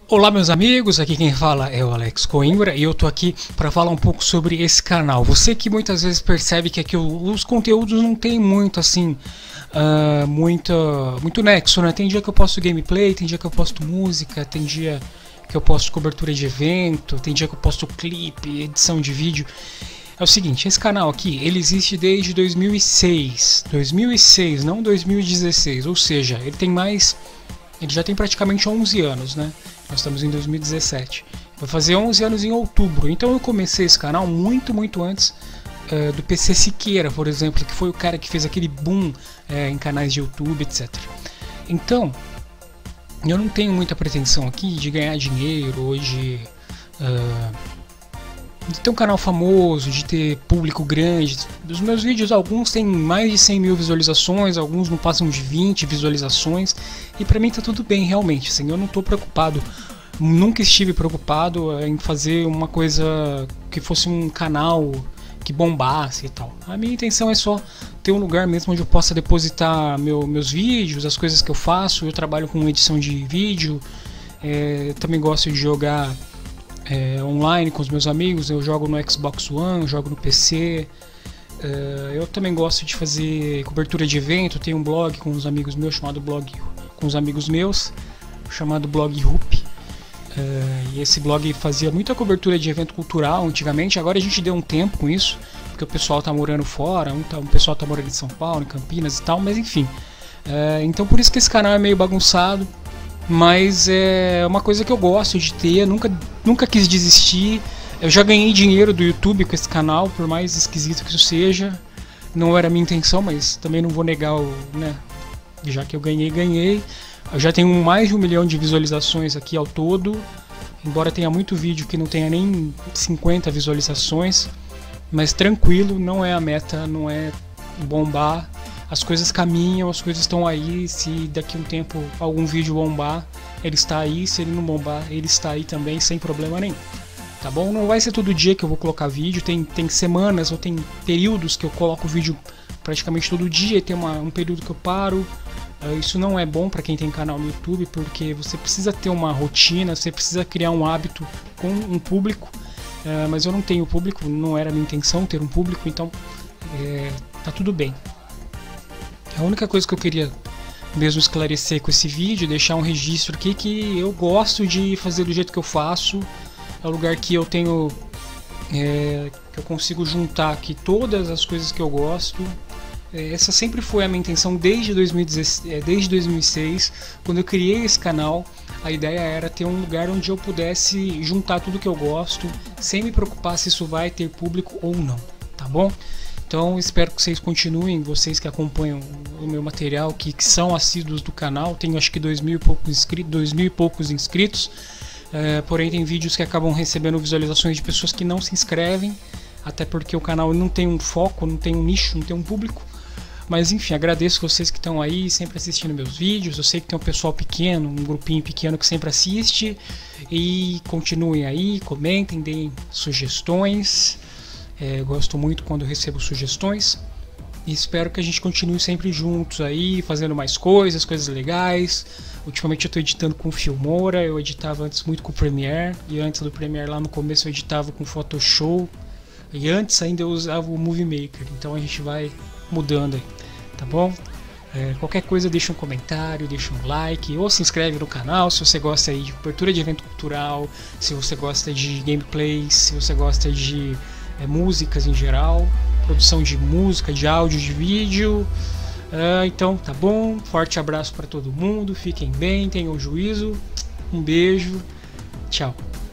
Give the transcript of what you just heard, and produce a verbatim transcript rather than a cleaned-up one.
Olá meus amigos, aqui quem fala é o Alex Coimbra e eu tô aqui para falar um pouco sobre esse canal. Você que muitas vezes percebe que aqui os conteúdos não tem muito assim, uh, muito, muito nexo, né? Tem dia que eu posto gameplay, tem dia que eu posto música, tem dia que eu posto cobertura de evento, tem dia que eu posto clipe, edição de vídeo. É o seguinte, esse canal aqui, ele existe desde dois mil e seis, dois mil e seis, não dois mil e dezesseis, ou seja, ele tem mais, ele já tem praticamente onze anos, né? Nós estamos em dois mil e dezessete. Vai fazer onze anos em outubro. Então eu comecei esse canal muito, muito antes uh, do P C Siqueira, por exemplo, que foi o cara que fez aquele boom uh, em canais de YouTube, etcétera. Então, eu não tenho muita pretensão aqui de ganhar dinheiro hoje, uh, de ter um canal famoso, de ter público grande. Dos meus vídeos, alguns têm mais de cem mil visualizações, alguns não passam de vinte visualizações, e pra mim tá tudo bem realmente, assim, eu não tô preocupado, nunca estive preocupado em fazer uma coisa que fosse um canal que bombasse e tal. A minha intenção é só ter um lugar mesmo onde eu possa depositar meu, meus vídeos, as coisas que eu faço. Eu trabalho com edição de vídeo, é, também gosto de jogar É, online com os meus amigos. Eu jogo no Xbox One, eu jogo no P C. É, eu também gosto de fazer cobertura de evento. Tenho um blog com os amigos meus chamado blog com os amigos meus chamado blog Rup. É, e esse blog fazia muita cobertura de evento cultural antigamente. Agora a gente deu um tempo com isso porque o pessoal tá morando fora, um, tá, um pessoal tá morando em São Paulo, em Campinas e tal. Mas enfim, é, então por isso que esse canal é meio bagunçado. Mas é uma coisa que eu gosto de ter, nunca, nunca quis desistir. Eu já ganhei dinheiro do YouTube com esse canal, por mais esquisito que isso seja. Não era a minha intenção, mas também não vou negar, o, né? Já que eu ganhei, ganhei. Eu já tenho mais de um milhão de visualizações aqui ao todo. Embora tenha muito vídeo que não tenha nem cinquenta visualizações. Mas tranquilo, não é a meta, não é bombar. As coisas caminham, as coisas estão aí. Se daqui a um tempo algum vídeo bombar, ele está aí. Se ele não bombar, ele está aí também, sem problema nenhum. Tá bom? Não vai ser todo dia que eu vou colocar vídeo. Tem, tem semanas ou tem períodos que eu coloco vídeo praticamente todo dia. Tem uma, um período que eu paro. Uh, isso não é bom para quem tem canal no YouTube, porque você precisa ter uma rotina, você precisa criar um hábito com um público. Uh, mas eu não tenho público, não era a minha intenção ter um público, então é, tá tudo bem. A única coisa que eu queria mesmo esclarecer com esse vídeo, deixar um registro aqui que eu gosto de fazer do jeito que eu faço. É um lugar que eu tenho, é, que eu consigo juntar aqui todas as coisas que eu gosto. É, essa sempre foi a minha intenção desde dois mil e dezesseis, desde dois mil e seis, quando eu criei esse canal. A ideia era ter um lugar onde eu pudesse juntar tudo que eu gosto, sem me preocupar se isso vai ter público ou não, tá bom? Então espero que vocês continuem, vocês que acompanham o meu material, que, que são assíduos do canal. Tenho acho que dois mil e poucos inscritos, dois mil e poucos inscritos. É, porém tem vídeos que acabam recebendo visualizações de pessoas que não se inscrevem, até porque o canal não tem um foco, não tem um nicho, não tem um público. Mas enfim, agradeço vocês que estão aí sempre assistindo meus vídeos. Eu sei que tem um pessoal pequeno, um grupinho pequeno que sempre assiste. E continuem aí, comentem, deem sugestões. É, gosto muito quando eu recebo sugestões e espero que a gente continue sempre juntos aí, fazendo mais coisas, coisas legais. Ultimamente eu estou editando com Filmora, eu editava antes muito com o Premiere, e antes do Premiere lá no começo eu editava com Photoshop, e antes ainda eu usava o Movie Maker. Então a gente vai mudando aí, tá bom? É, qualquer coisa deixa um comentário, deixa um like, ou se inscreve no canal se você gosta aí de cobertura de evento cultural, se você gosta de gameplays, se você gosta de É, músicas em geral, produção de música, de áudio, de vídeo. Uh, então tá bom, forte abraço para todo mundo, fiquem bem, tenham juízo, um beijo, tchau.